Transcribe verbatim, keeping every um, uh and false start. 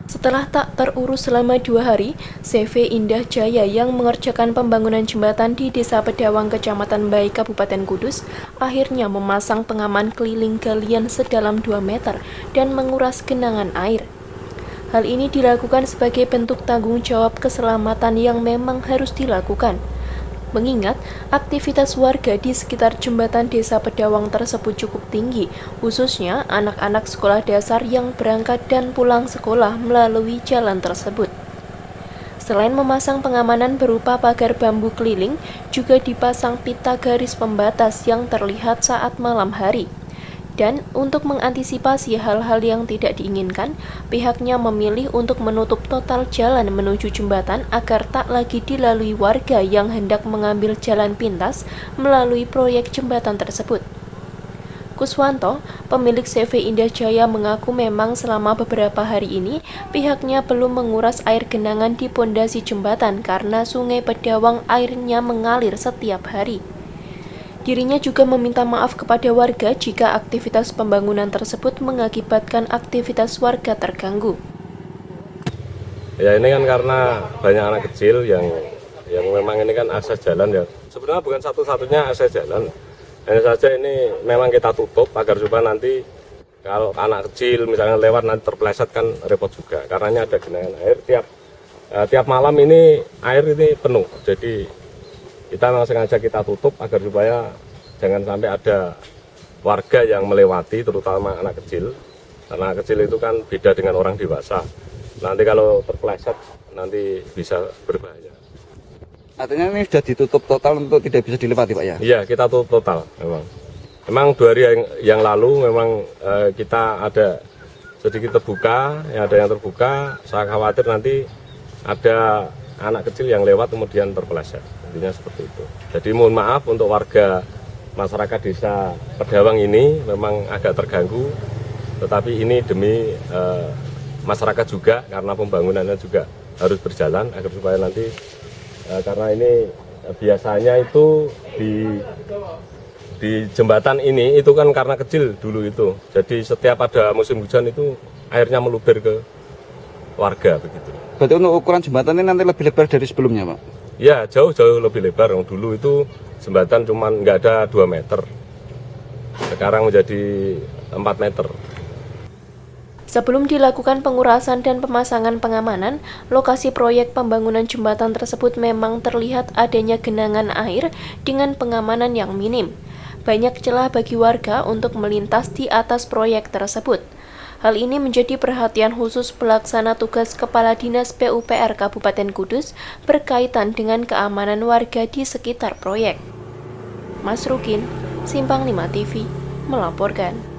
Setelah tak terurus selama dua hari, C V Indah Jaya yang mengerjakan pembangunan jembatan di Desa Pedawang, Kecamatan Baik, Kabupaten Kudus, akhirnya memasang pengaman keliling galian sedalam dua meter dan menguras genangan air. Hal ini dilakukan sebagai bentuk tanggung jawab keselamatan yang memang harus dilakukan. Mengingat aktivitas warga di sekitar jembatan Desa Pedawang tersebut cukup tinggi, khususnya anak-anak sekolah dasar yang berangkat dan pulang sekolah melalui jalan tersebut. Selain memasang pengamanan berupa pagar bambu keliling, juga dipasang pita garis pembatas yang terlihat saat malam hari. Dan untuk mengantisipasi hal-hal yang tidak diinginkan, pihaknya memilih untuk menutup total jalan menuju jembatan agar tak lagi dilalui warga yang hendak mengambil jalan pintas melalui proyek jembatan tersebut. Kuswanto, pemilik C V Indah Jaya, mengaku memang selama beberapa hari ini pihaknya belum menguras air genangan di pondasi jembatan karena Sungai Pedawang airnya mengalir setiap hari. Dirinya juga meminta maaf kepada warga jika aktivitas pembangunan tersebut mengakibatkan aktivitas warga terganggu. Ya, ini kan karena banyak anak kecil yang yang memang ini kan akses jalan ya. Sebenarnya bukan satu-satunya akses jalan. Hanya saja ini memang kita tutup agar supaya nanti kalau anak kecil misalnya lewat nanti terpeleset kan repot juga. Karena ada genangan air tiap eh, tiap malam ini air ini penuh. Jadi kita memang sengaja kita tutup agar supaya jangan sampai ada warga yang melewati, terutama anak kecil. Karena anak kecil itu kan beda dengan orang dewasa. Nanti kalau terpeleset nanti bisa berbahaya. Artinya ini sudah ditutup total untuk tidak bisa dilewati, Pak ya? Iya, kita tutup total memang. Memang dua hari yang, yang lalu memang eh, kita ada sedikit terbuka, ya ada yang terbuka. Saya khawatir nanti ada anak kecil yang lewat kemudian terpeleset. Intinya seperti itu. Jadi mohon maaf untuk warga masyarakat Desa Pedawang ini memang agak terganggu, tetapi ini demi eh, masyarakat juga karena pembangunannya juga harus berjalan agar supaya nanti eh, karena ini eh, biasanya itu di di jembatan ini itu kan karena kecil dulu itu. Jadi setiap ada musim hujan itu airnya meluber ke warga begitu. Berarti untuk ukuran jembatan ini nanti lebih lebar dari sebelumnya, Pak? Ya, jauh-jauh lebih lebar. Dulu itu jembatan cuma nggak ada dua meter. Sekarang menjadi empat meter. Sebelum dilakukan pengurasan dan pemasangan pengamanan, lokasi proyek pembangunan jembatan tersebut memang terlihat adanya genangan air dengan pengamanan yang minim. Banyak celah bagi warga untuk melintas di atas proyek tersebut. Hal ini menjadi perhatian khusus pelaksana tugas Kepala Dinas P U P R Kabupaten Kudus berkaitan dengan keamanan warga di sekitar proyek. Mas Rukin, Simpang lima T V, melaporkan.